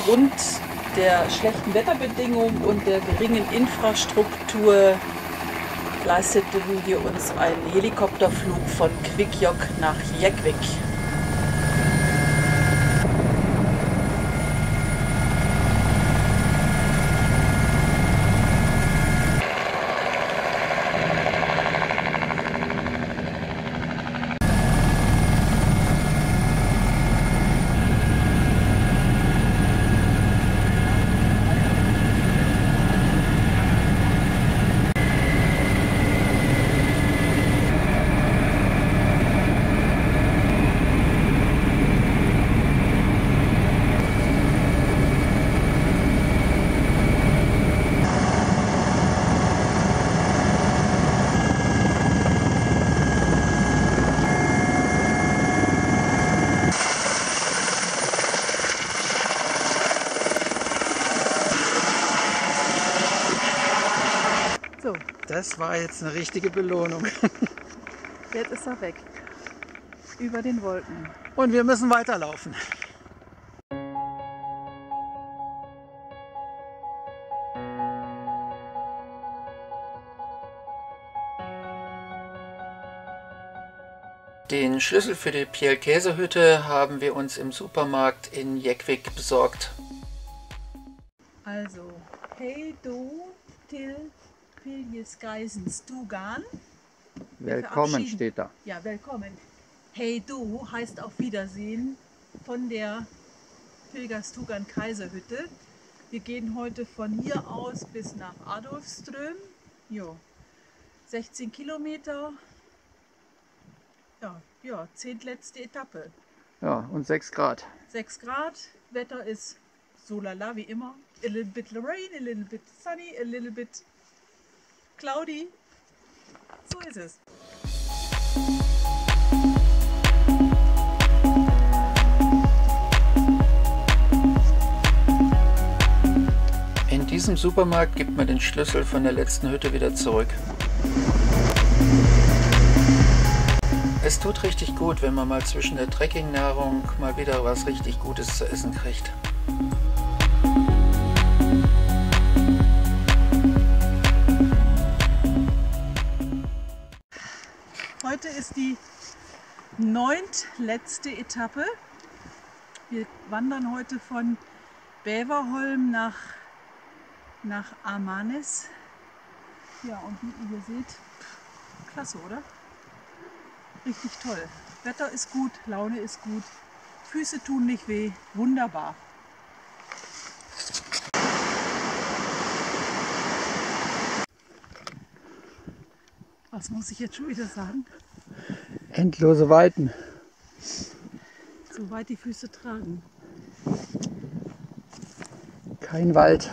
Aufgrund der schlechten Wetterbedingungen und der geringen Infrastruktur leisteten wir uns einen Helikopterflug von Quikkjokk nach Jektvik. So, das war jetzt eine richtige Belohnung. Jetzt ist er weg. Über den Wolken. Und wir müssen weiterlaufen. Den Schlüssel für die Pjälkäsehütte haben wir uns im Supermarkt in Jektvik besorgt. Also, hey du, til Piljesgeisen Stugan. Willkommen steht da. Ja, willkommen. Hey du heißt auf Wiedersehen von der Pilgerstugan Kaiserhütte. Wir gehen heute von hier aus bis nach Adolfström. Jo, 16 Kilometer. Ja, 10. letzte Etappe. Ja, und 6 Grad. 6 Grad, Wetter ist so lala wie immer. A little bit rain, a little bit sunny, a little bit cloudy. So ist es. In diesem Supermarkt gibt man den Schlüssel von der letzten Hütte wieder zurück. Es tut richtig gut, wenn man mal zwischen der Trekkingnahrung mal wieder was richtig Gutes zu essen kriegt. Heute ist die 9. letzte Etappe. Wir wandern heute von Bäverholm nach Amanes. Ja, und wie ihr hier seht, klasse, oder? Richtig toll. Wetter ist gut, Laune ist gut, Füße tun nicht weh, wunderbar. Was muss ich jetzt schon wieder sagen? Endlose Weiten. Soweit die Füße tragen. Kein Wald.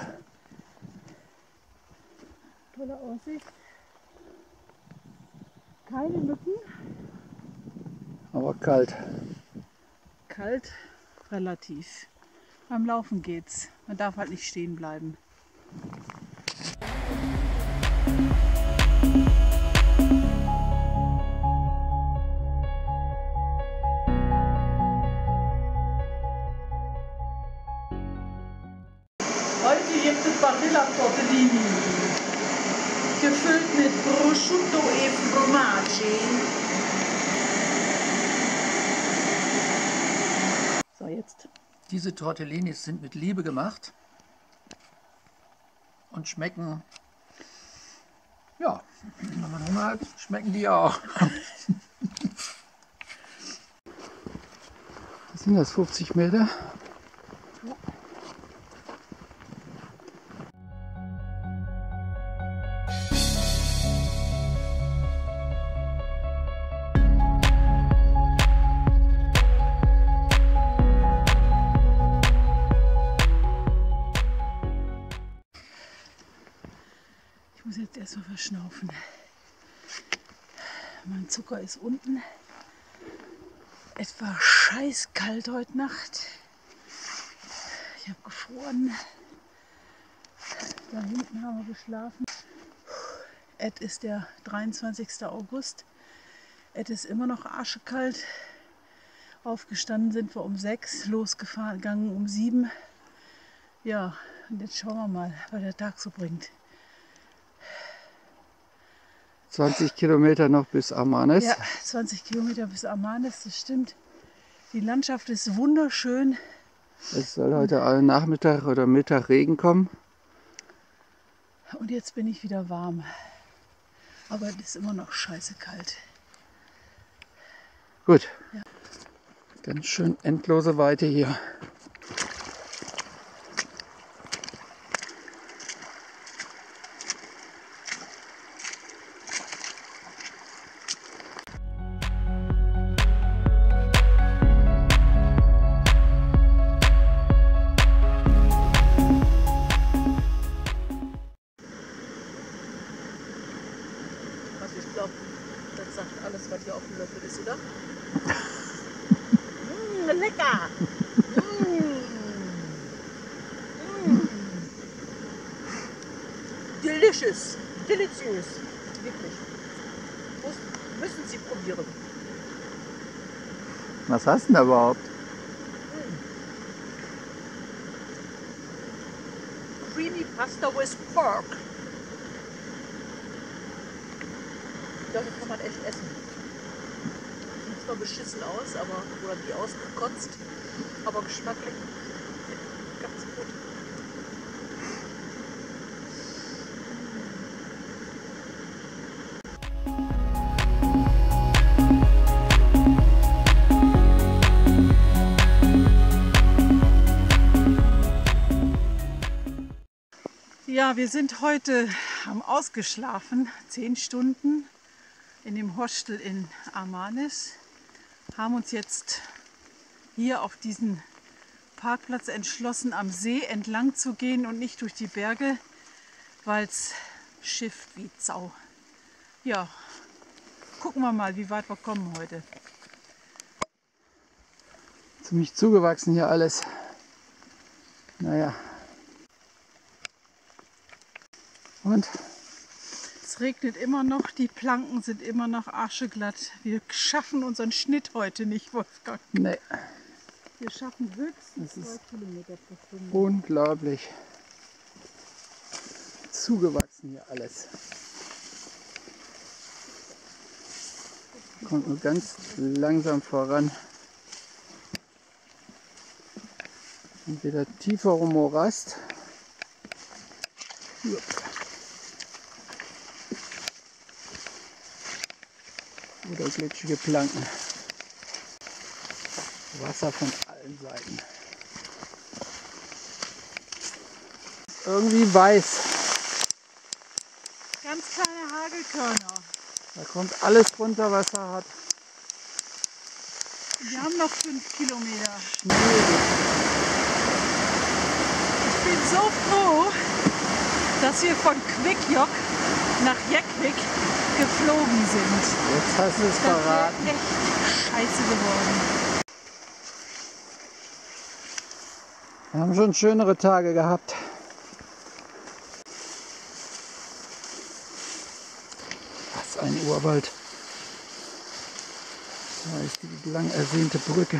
Tolle Aussicht. Keine Mücken. Aber kalt. Kalt, relativ. Beim Laufen geht's. Man darf halt nicht stehen bleiben. Heute gibt es Barilla Tortellini, gefüllt mit Prosciutto e Formaggi. So, jetzt. Diese Tortellinis sind mit Liebe gemacht und schmecken, ja, wenn man Hunger hat, schmecken die auch. Was sind das, 50 Meter? Ja. Ich muss jetzt erstmal verschnaufen. Mein Zucker ist unten. Es war scheißkalt heute Nacht. Ich habe gefroren. Da hinten haben wir geschlafen. Es ist der 23. August. Es ist immer noch arschekalt. Aufgestanden sind wir um 6, losgegangen um 7. Ja, und jetzt schauen wir mal, was der Tag so bringt. 20 Kilometer noch bis Amanes. Ja, 20 Kilometer bis Amanes, das stimmt. Die Landschaft ist wunderschön. Es soll heute alle Nachmittag oder Mittag Regen kommen. Und jetzt bin ich wieder warm. Aber es ist immer noch scheiße kalt. Gut. Ja. Ganz schön endlose Weite hier. Also ich glaube, das sagt alles, was hier auf dem Löffel ist, oder? Lecker! Delicious! Delicious! Wirklich. Müssen Sie probieren. Was hast du denn da überhaupt? Creamy Pasta with Pork. Das kann man echt essen. Sieht zwar beschissen aus, aber oder wie ausgekotzt, aber geschmacklich ganz gut. Ja, wir sind heute haben ausgeschlafen, 10 Stunden in dem Hostel in Amanes, haben uns jetzt hier auf diesen Parkplatz entschlossen, am See entlang zu gehen und nicht durch die Berge, weil es schifft wie Sau. Ja, gucken wir mal, wie weit wir kommen heute. Ziemlich zugewachsen hier alles. Naja. Und? Es regnet immer noch, die Planken sind immer noch arscheglatt. Wir schaffen unseren Schnitt heute nicht, Wolfgang. Nee. Wir schaffen höchstens Das ist 2 Kilometer pro Stunde. Unglaublich. Zugewachsen hier alles. Kommt nur ganz langsam voran. Entweder tieferer Morast. Oder glitschige Planken. Wasser von allen Seiten. Irgendwie weiß. Ganz kleine Hagelkörner. Da kommt alles runter, was er hat. Wir haben noch 5 Kilometer. Schnee. Ich bin so froh, dass wir von Quickjock nach Jäckwick geflogen sind. Jetzt hast du es Das verraten. wäre echt scheiße geworden. Wir haben schon schönere Tage gehabt. Was ein Urwald. Da ist die lang ersehnte Brücke.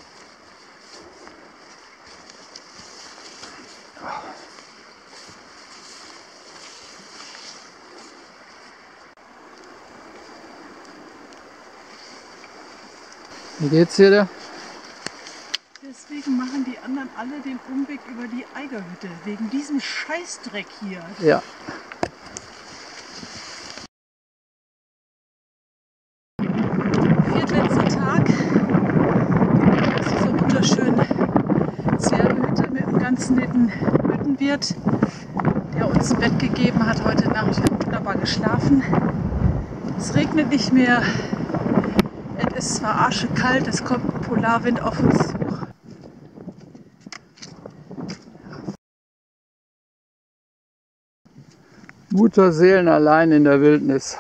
Wie geht's dir da? Deswegen machen die anderen alle den Umweg über die Eigerhütte. Wegen diesem Scheißdreck hier. Ja. Viertletzter Tag. Aus dieser wunderschönen Zwerghütte mit einem ganz netten Hüttenwirt, der uns ein Bett gegeben hat heute Nacht. Wir haben wunderbar geschlafen. Es regnet nicht mehr. Es ist zwar arschekalt, es kommt ein Polarwind auf uns zu. Mutterseelen allein in der Wildnis.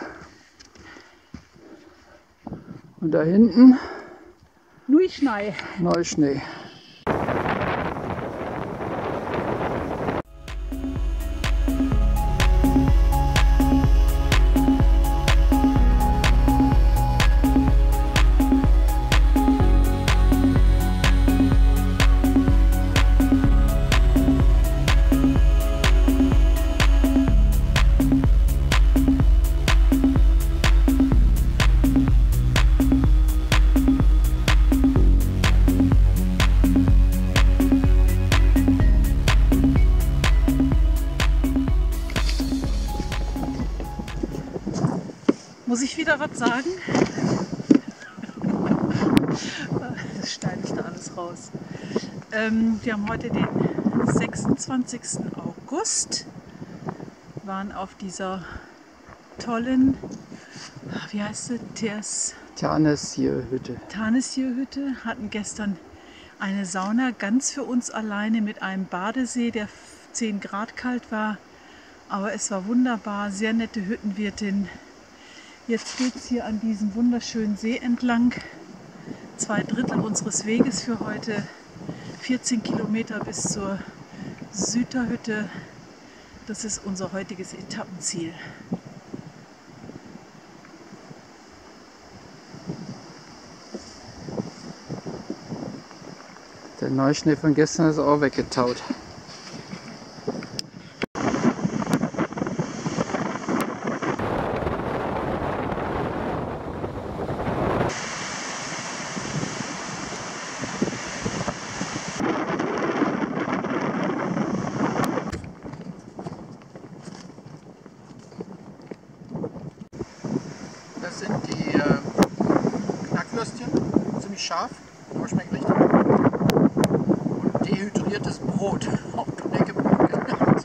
Und da hinten Neuschnee. Neuschnee. Muss ich wieder was sagen? Das schneide ich da alles raus. Wir haben heute den 26. August, waren auf dieser tollen, wie heißt sie? Taneshir-Hütte. Taneshir-Hütte, hatten gestern eine Sauna ganz für uns alleine mit einem Badesee, der 10 Grad kalt war. Aber es war wunderbar, sehr nette Hüttenwirtin. Jetzt geht es hier an diesem wunderschönen See entlang. 2/3 unseres Weges für heute. 14 Kilometer bis zur Süterhütte. Das ist unser heutiges Etappenziel. Der Neuschnee von gestern ist auch weggetaut. Das sind die Knackwürstchen, ziemlich scharf, aber schmeckt richtig. Und dehydriertes Brot, auch Knäckebrot genannt.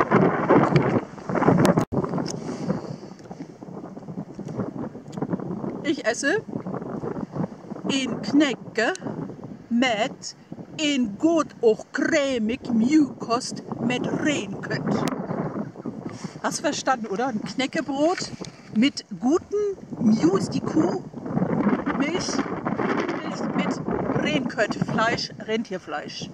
Ich esse in Knäcke mit in gut auch cremig Mjukkost mit Rehnkött. Hast du verstanden, oder? Ein Knäckebrot mit guten Mju ist die Kuh, Milch mit Rehnkött, Fleisch, Rentierfleisch.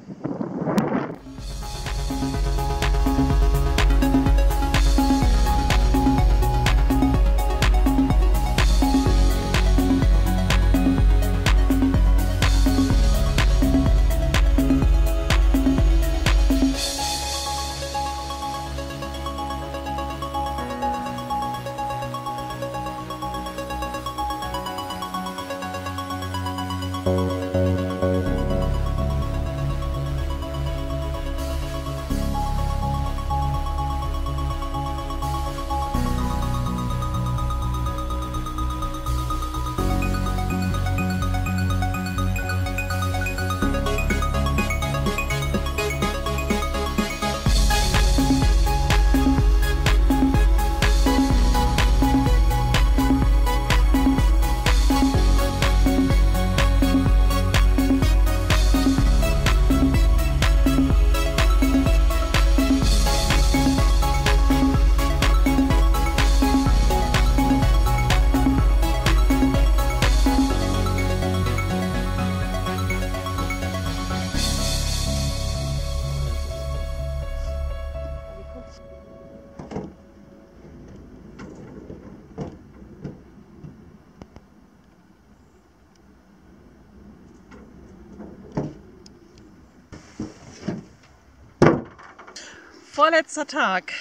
Vorletzter Tag.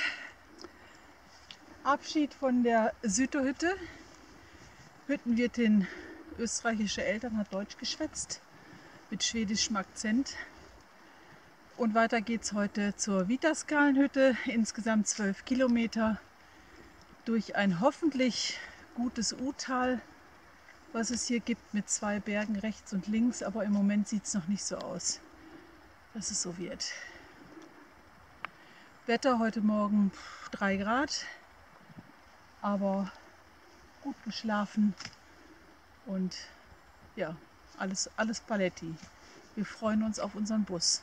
Abschied von der Süterhütte. Hüttenwirtin, österreichische Eltern, hat Deutsch geschwätzt mit schwedischem Akzent. Und weiter geht es heute zur Vitaskalenhütte. Insgesamt 12 Kilometer durch ein hoffentlich gutes U-Tal, was es hier gibt, mit 2 Bergen rechts und links. Aber im Moment sieht es noch nicht so aus, dass es so wird. Wetter heute Morgen 3 Grad, aber gut geschlafen und ja, alles Paletti. Wir freuen uns auf unseren Bus.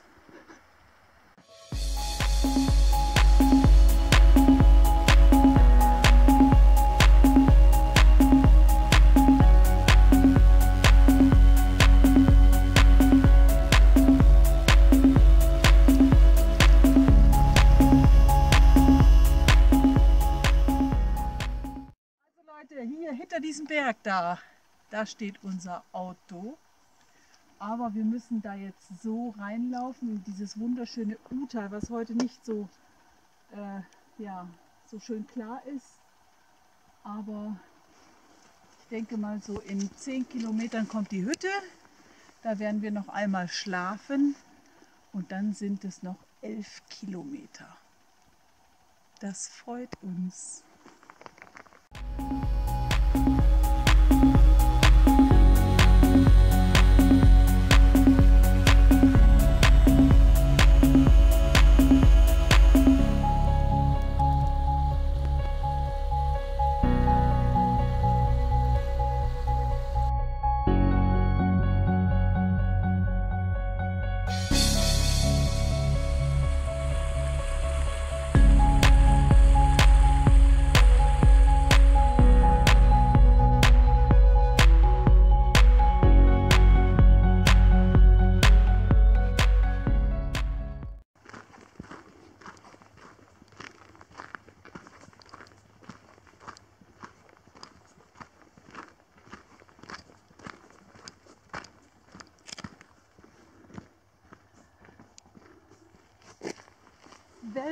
Hier hinter diesem Berg da steht unser Auto, aber wir müssen da jetzt so reinlaufen in dieses wunderschöne U-Tal, was heute nicht so, so schön klar ist, aber ich denke mal so in 10 Kilometern kommt die Hütte, da werden wir noch einmal schlafen und dann sind es noch 11 Kilometer. Das freut uns.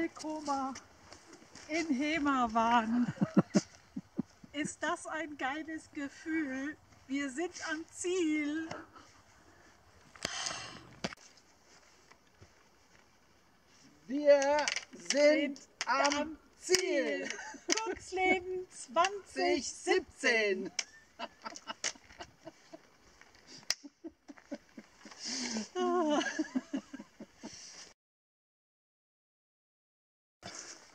Hotelkoma in Hema waren. Ist das ein geiles Gefühl? Wir sind am Ziel. Wir sind am Ziel. Kurzleben 2017. 2017.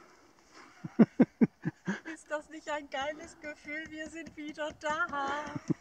Ist das nicht ein geiles Gefühl? Wir sind wieder da.